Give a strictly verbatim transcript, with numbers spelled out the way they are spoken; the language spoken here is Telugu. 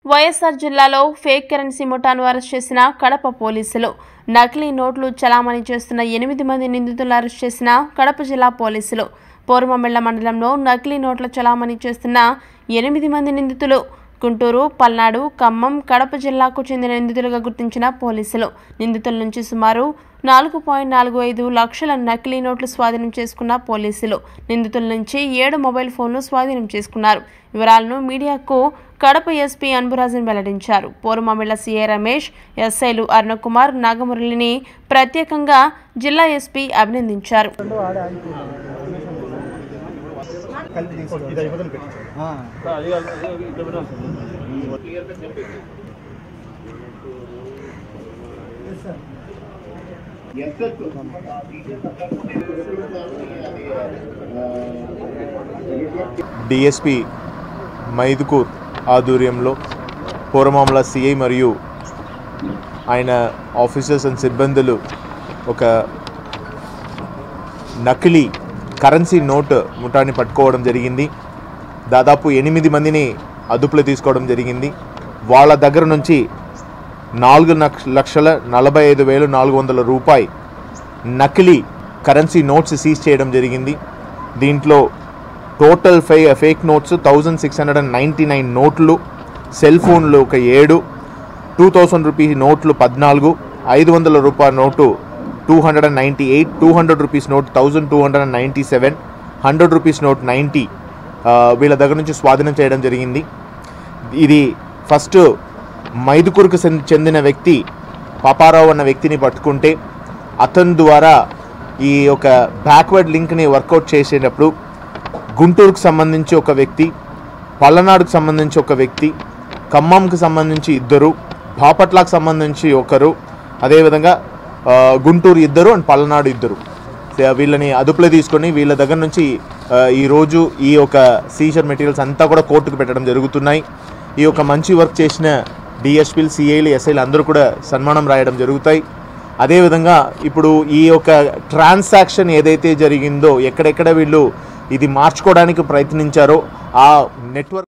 వైఎస్ఆర్ జిల్లాలో ఫేక్ కరెన్సీ ముఠాను అరెస్ట్ చేసిన కడప పోలీసులు. నకిలీ నోట్లు చలామణి చేస్తున్న ఎనిమిది మంది నిందితులను అరెస్ట్ చేసిన కడప జిల్లా పోలీసులు. పోరుమామిళ్ల మండలంలో నకిలీ నోట్ల చలామణి చేస్తున్న ఎనిమిది మంది నిందితులు గుంటూరు, పల్నాడు, ఖమ్మం, కడప జిల్లాకు చెందిన నిందితులుగా గుర్తించిన పోలీసులు నిందితుల నుంచి సుమారు నాలుగు పాయింట్ నాలుగు ఐదు లక్షల నకిలీ నోట్లు స్వాధీనం చేసుకున్న పోలీసులు నిందితుల నుంచి ఏడు మొబైల్ ఫోన్లు స్వాధీనం చేసుకున్నారు. వివరాలను మీడియాకు కడప ఎస్పీ అన్బురాజన్ వెల్లడించారు. పోరుమామిళ్ల సీఐ రమేష్, ఎస్ఐలు అరుణకుమార్, నాగమురళిని ప్రత్యేకంగా జిల్లా ఎస్పీ అభినందించారు. డిఎస్పీ మైదుకూర్ ఆధ్వర్యంలో పోరుమామిళ్ల సిఐ మరియు ఆయన ఆఫీసర్స్ అండ్ సిబ్బందులు ఒక నకిలీ కరెన్సీ నోట్ ముఠాన్ని పట్టుకోవడం జరిగింది. దాదాపు ఎనిమిది మందిని అదుపులో తీసుకోవడం జరిగింది. వాళ్ళ దగ్గర నుంచి నాలుగు లక్షల నలభై ఐదు వేలు నాలుగు వందల రూపాయి నకిలీ కరెన్సీ నోట్స్ సీజ్ చేయడం జరిగింది. దీంట్లో టోటల్ ఫే fake notes thousand six hundred and ninety nine నోట్లు, సెల్ ఫోన్లు ఒక ఏడు, టూ థౌసండ్ రూపీస్ నోట్లు పద్నాలుగు, ఐదు వందల రూపాయల note two hundred and ninety eight, two hundred rupees note thousand two hundred and ninety seven, hundred rupees note ninety వీళ్ళ దగ్గర నుంచి స్వాధీనం చేయడం జరిగింది. ఇది ఫస్ట్ మైదుకూరుకు చెందిన వ్యక్తి పాపారావు అన్న వ్యక్తిని పట్టుకుంటే అతని ద్వారా ఈ యొక్క బ్యాక్వర్డ్ లింక్ని వర్కౌట్ చేసేటప్పుడు గుంటూరుకు సంబంధించి ఒక వ్యక్తి, పల్లనాడుకు సంబంధించి ఒక వ్యక్తి, ఖమ్మంకు సంబంధించి ఇద్దరు, బాపట్లకు సంబంధించి ఒకరు, అదేవిధంగా గుంటూరు ఇద్దరు అండ్ పల్లనాడు ఇద్దరు వీళ్ళని అదుపులో తీసుకొని వీళ్ళ దగ్గర నుంచి ఈరోజు ఈ యొక్క సీజర్ మెటీరియల్స్ అంతా కూడా కోర్టుకు పెట్టడం జరుగుతున్నాయి. ఈ యొక్క మంచి వర్క్ చేసిన డిఎస్పీలు, సిఐలు, ఎస్ఐలు అందరూ కూడా సన్మానం రాయడం జరుగుతాయి. అదేవిధంగా ఇప్పుడు ఈ యొక్క ట్రాన్సాక్షన్ ఏదైతే జరిగిందో, ఎక్కడెక్కడ వీళ్ళు ఇది మార్చుకోవడానికి ప్రయత్నించారో ఆ నెట్వర్క్